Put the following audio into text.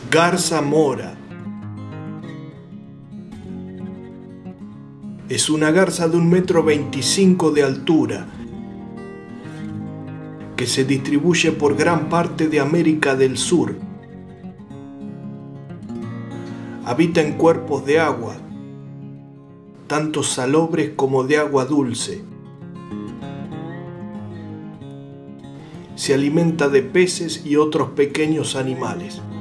Garza mora. Es una garza de 1,25 m de altura que se distribuye por gran parte de América del Sur. Habita en cuerpos de agua, tanto salobres como de agua dulce. Se alimenta de peces y otros pequeños animales.